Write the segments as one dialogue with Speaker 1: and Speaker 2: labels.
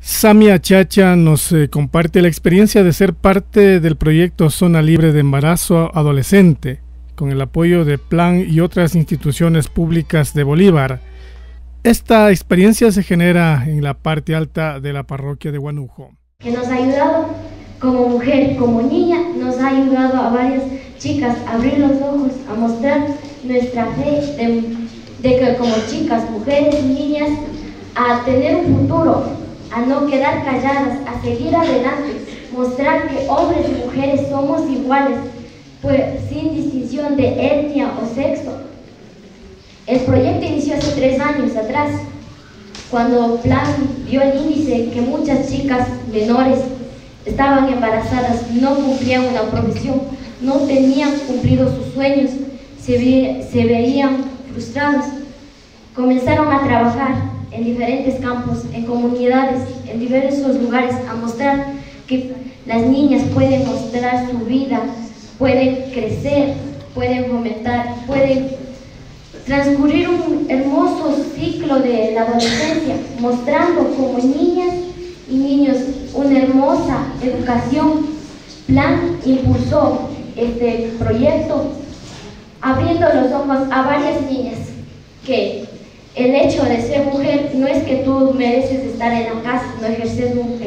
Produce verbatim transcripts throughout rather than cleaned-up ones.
Speaker 1: Samia Chacha nos eh, comparte la experiencia de ser parte del proyecto Zona Libre de Embarazo Adolescente, con el apoyo de Plan y otras instituciones públicas de Bolívar. Esta experiencia se genera en la parte alta de la parroquia de Huánuco.
Speaker 2: Que nos ha ayudado como mujer, como niña, nos ha ayudado a varias chicas a abrir los ojos, a mostrar nuestra fe de, de que como chicas, mujeres, niñas, a tener un futuro, a no quedar calladas, a seguir adelante, mostrar que hombres y mujeres somos iguales, pues sin distinción de etnia o sexo. El proyecto inició hace tres años atrás, cuando Plan vio el índice que muchas chicas menores estaban embarazadas, no cumplían una profesión, no tenían cumplido sus sueños, se, ve, se veían frustrados. Comenzaron a trabajar en diferentes campos, en comunidades, en diversos lugares, a mostrar que las niñas pueden mostrar su vida, pueden crecer, pueden fomentar, pueden transcurrir un hermoso ciclo de la adolescencia, mostrando como niñas y niños una hermosa educación. Plan impulsó este proyecto abriendo los ojos a varias niñas que el hecho de ser mujer no es que tú mereces estar en la casa, no ejercer un,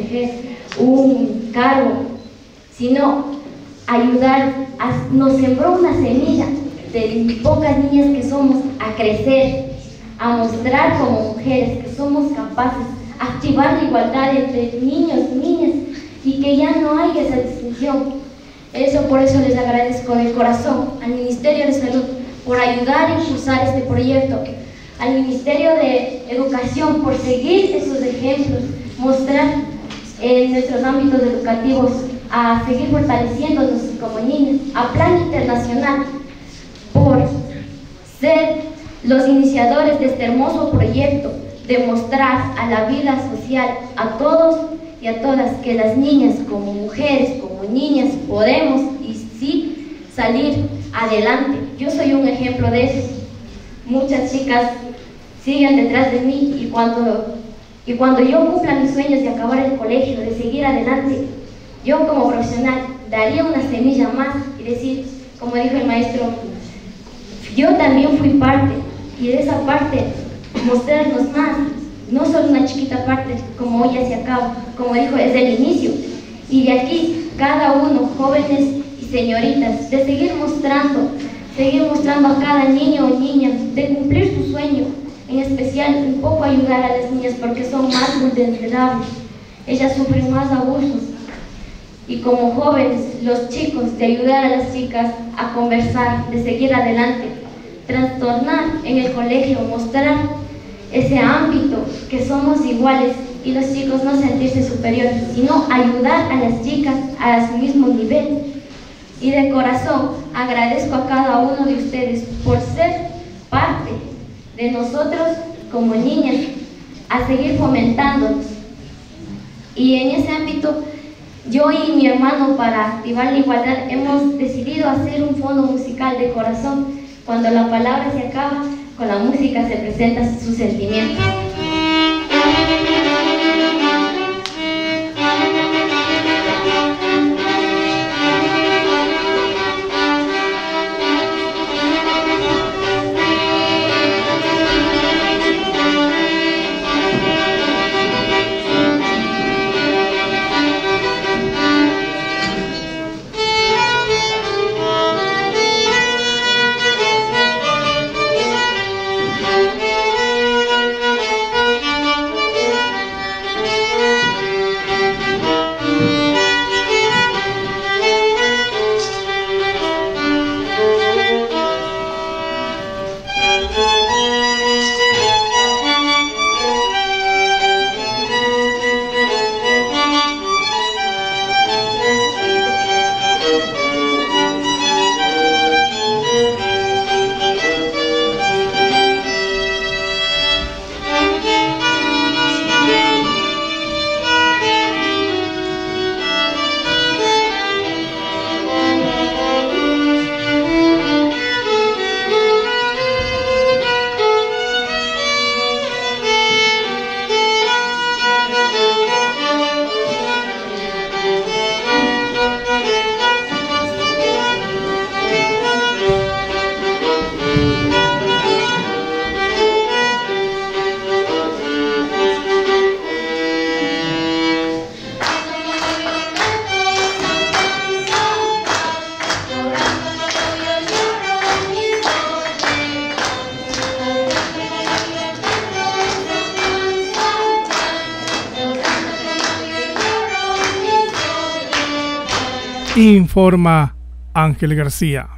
Speaker 2: un cargo, sino ayudar, a, nos sembró una semilla de pocas niñas que somos a crecer, a mostrar como mujeres que somos capaces, a activar la igualdad entre niños y niñas y que ya no hay esa distinción. Eso por eso les agradezco de corazón al Ministerio de Salud por ayudar a impulsar este proyecto, al Ministerio de Educación por seguir esos ejemplos, mostrar en nuestros ámbitos educativos a seguir fortaleciéndonos como niños, a Plan Internacional por ser los iniciadores de este hermoso proyecto, de mostrar a la vida social, a todos y a todas, que las niñas como mujeres, como niñas, podemos y sí salir adelante. Yo soy un ejemplo de eso. Muchas chicas siguen detrás de mí y cuando, y cuando yo cumpla mis sueños de acabar el colegio, de seguir adelante, yo como profesional daría una semilla más y decir, como dijo el maestro, yo también fui parte, y de esa parte mostrarnos más, no solo una chiquita parte como hoy ya se acaba, como dijo, es el inicio, y de aquí cada uno, jóvenes y señoritas, de seguir mostrando, seguir mostrando a cada niño o niña, de cumplir su sueño, en especial un poco ayudar a las niñas porque son más vulnerables, ellas sufren más abusos, y como jóvenes, los chicos, de ayudar a las chicas a conversar, de seguir adelante, trastornar en el colegio, mostrar ese ámbito que somos iguales y los chicos no sentirse superiores, sino ayudar a las chicas a su mismo nivel. Y de corazón agradezco a cada uno de ustedes por ser parte de nosotros como niñas, a seguir fomentándonos. Y en ese ámbito, yo y mi hermano, para activar la igualdad, hemos decidido hacer un fondo musical de corazón. Cuando la palabra se acaba, con la música se presentan sus sentimientos.
Speaker 1: Informa Ángel García.